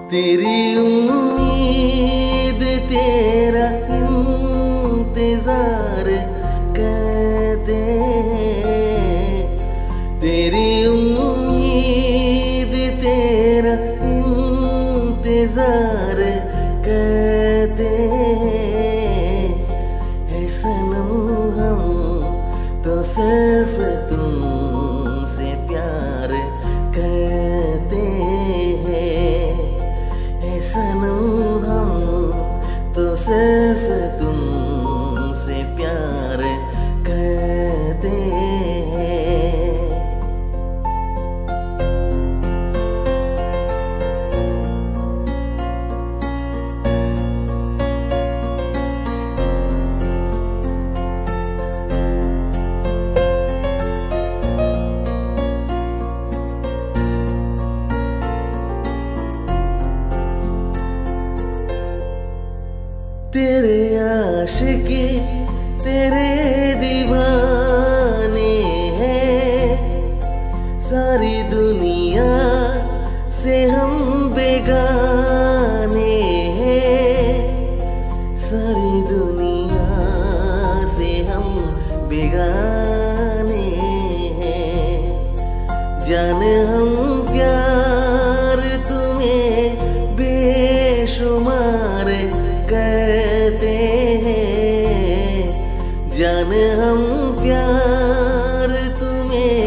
तेरी उम्मीद तेरा इंतजार करते हैं। तेरी उम्मीद तेरा इंतजार करते हैं। है सनम हम तो सिर्फ तुमसे प्यार करते हैं। है सनम हम तो सिर्फ तुमसे प्यार करते हैं। तेरे आशिकी तेरे दीवाने हैं। सारी दुनिया से हम बेगाने हैं। सारी दुनिया से हम बेगाने हैं। जाने हम प्यार तुम्हें बेशुमार करते हैं। जान हम प्यार तुम्हें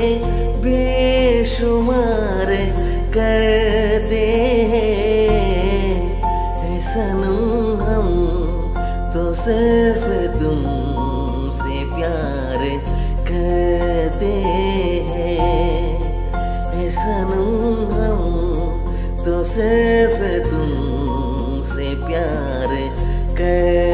बेशुमार करते हैं। है सनम हम तो सिर्फ तुमसे प्यार करते हैं। है सनम हम तो सिर्फ तुमसे प्यार कर